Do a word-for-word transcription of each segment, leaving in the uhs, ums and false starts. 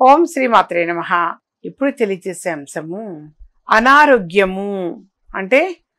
ఓం శ్రీ మాత్రే నమః. ఇప్పుడు తెలియజేసే అంశము అనారోగ్యము అంటే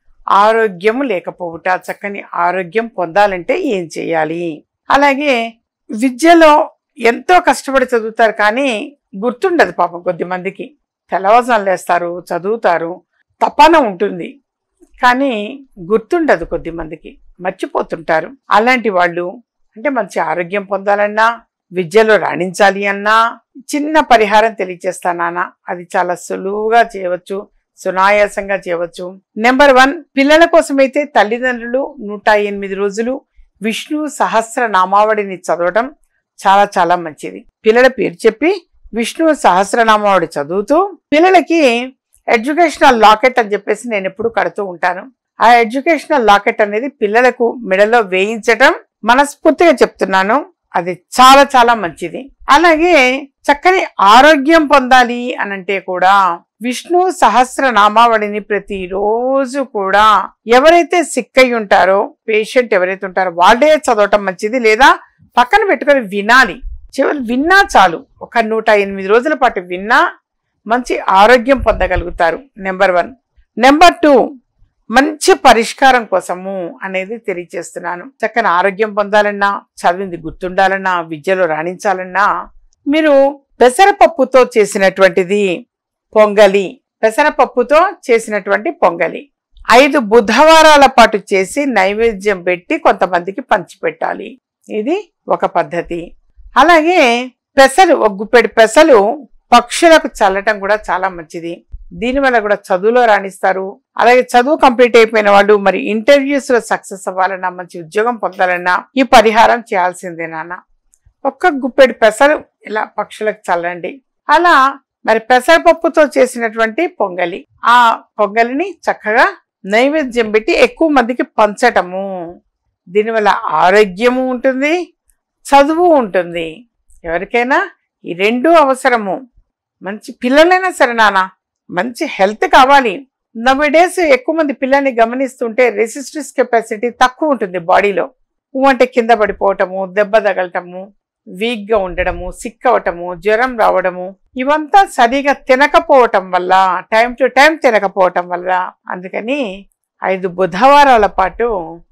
ఆరోగ్యము లేకపోవుట. చక్కని ఆరోగ్యం పొందాలంటే ఏం చేయాలి? అలాగే విద్యలో ఎంతో కష్టపడి చదువుతారు కానీ గుర్తుండదు పాపం కొద్ది మందికి. తెల్లవారుజామున లేస్తారు, చదువుతారు, తపన ఉంటుంది కానీ గుర్తుండదు కొద్ది మందికి, మర్చిపోతుంటారు. అలాంటి వాళ్ళు అంటే మంచి ఆరోగ్యం పొందాలన్నా విద్యలో రాణించాలి అన్నా చిన్న పరిహారం తెలియజేస్తానా. అది చాలా సులువుగా చేయవచ్చు, సునాయాసంగా చేయవచ్చు. నెంబర్ వన్, పిల్లల కోసమైతే తల్లిదండ్రులు నూట ఎనిమిది రోజులు విష్ణు సహస్ర నామావళిని చదవటం చాలా చాలా మంచిది. పిల్లల పేరు చెప్పి విష్ణు సహస్రనామావళి చదువుతూ పిల్లలకి ఎడ్యుకేషనల్ లాకెట్ అని చెప్పేసి నేను ఎప్పుడు కడుతూ ఉంటాను. ఆ ఎడ్యుకేషనల్ లాకెట్ అనేది పిల్లలకు మెడలో వేయించటం మనస్ఫూర్తిగా చెప్తున్నాను, అది చాలా చాలా మంచిది. అలాగే చక్కని ఆరోగ్యం పొందాలి అనంటే కూడా విష్ణు సహస్ర నామావళిని ప్రతిరోజు కూడా ఎవరైతే సిక్ అయి ఉంటారో, పేషెంట్ ఎవరైతే ఉంటారో వాళ్ళే చదవటం మంచిది. లేదా పక్కన పెట్టుకొని వినాలి. చివరి విన్నా చాలు, ఒక నూట ఎనిమిది రోజుల పాటు విన్నా మంచి ఆరోగ్యం పొందగలుగుతారు. Number one. నెంబర్ టూ, మంచి పరిష్కారం కోసము అనేది తెలియజేస్తున్నాను. చక్కని ఆరోగ్యం పొందాలన్నా, చదివింది గుర్తుండాలన్నా, విద్యలో రాణించాలన్నా మీరు పెసరపప్పుతో చేసినటువంటిది పొంగలి, పెసరపప్పుతో చేసినటువంటి పొంగలి ఐదు బుధవారాల పాటు చేసి నైవేద్యం పెట్టి కొంతమందికి పంచిపెట్టాలి. ఇది ఒక పద్ధతి. అలాగే పెసలు, ఒక గుప్పెడు పెసలు పక్షులకు చల్లటం కూడా చాలా మంచిది. దీనివల్ల కూడా చదువులో రాణిస్తారు. అలాగే చదువు కంప్లీట్ అయిపోయిన వాళ్ళు మరి ఇంటర్వ్యూస్ లో సక్సెస్ అవ్వాలన్నా, మంచి ఉద్యోగం పొందాలన్నా ఈ పరిహారం చేయాల్సిందే నాన్న. ఒక్క గుప్పెడు పెసలు ఇలా పక్షులకు చల్లండి. అలా మరి పెసరపప్పుతో చేసినటువంటి పొంగలి, ఆ పొంగలిని చక్కగా నైవేద్యం పెట్టి ఎక్కువ మందికి పంచటము. దీనివల్ల ఆరోగ్యము ఉంటుంది, చదువు ఉంటుంది. ఎవరికైనా ఈ రెండు అవసరము. మంచి పిల్లలైనా సరే నాన్న, మంచి హెల్త్ కావాలి. నవ్వే డేస్ ఎక్కువ మంది పిల్లల్ని గమనిస్తుంటే రెసిస్టెన్స్ కెపాసిటీ తక్కువ ఉంటుంది బాడీలో. అంటే కింద పడిపోవటము, దెబ్బ తగలటము, వీక్గా ఉండడము, సిక్ అవటము, జ్వరం రావడము, ఇవంతా సరిగా తినకపోవటం వల్ల, టైం టు టైం తినకపోవటం వల్ల. అందుకని ఐదు బుధవారాల పాటు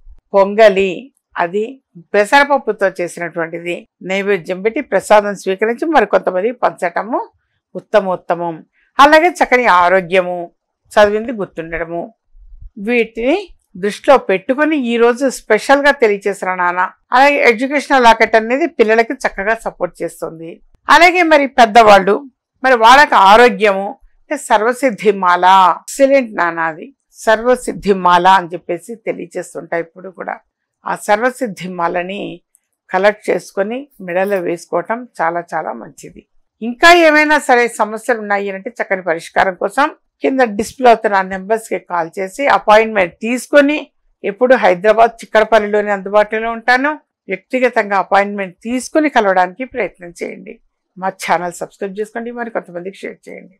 పొంగలి, అది పెసరపప్పుతో చేసినటువంటిది నైవేద్యం పెట్టి ప్రసాదం స్వీకరించి మరి కొంతమందికి పంచటము ఉత్తమోత్తమం. అలాగే చక్కని ఆరోగ్యము, చదివింది గుర్తుండడము, వీటిని దృష్టిలో పెట్టుకుని ఈరోజు స్పెషల్గా తెలియచేసిన నాన్న. అలాగే ఎడ్యుకేషనల్ లాకెట్ అనేది పిల్లలకి చక్కగా సపోర్ట్ చేస్తుంది. అలాగే మరి పెద్దవాళ్ళు, మరి వాళ్ళకి ఆరోగ్యము అంటే సర్వసిద్ధి మాల, ఎక్సలెంట్ నాన్న. అది సర్వసిద్ధి మాల అని చెప్పేసి తెలియచేస్తుంటాయి ఇప్పుడు కూడా. ఆ సర్వసిద్ధి మాలని కలెక్ట్ చేసుకొని మెడలో వేసుకోవటం చాలా చాలా మంచిది. ఇంకా ఏమైనా సరే సమస్యలు ఉన్నాయి అంటే చక్కని పరిష్కారం కోసం కింద డిస్ప్లే అవుతున్న నెంబర్స్కి కాల్ చేసి అపాయింట్మెంట్ తీసుకొని, ఎప్పుడు హైదరాబాద్ చిక్కడపల్లిలోనే అందుబాటులో ఉంటాను. వ్యక్తిగతంగా అపాయింట్మెంట్ తీసుకుని కలవడానికి ప్రయత్నం చేయండి. మా ఛానల్ సబ్స్క్రైబ్ చేసుకోండి, మరి కొంతమందికి షేర్ చేయండి.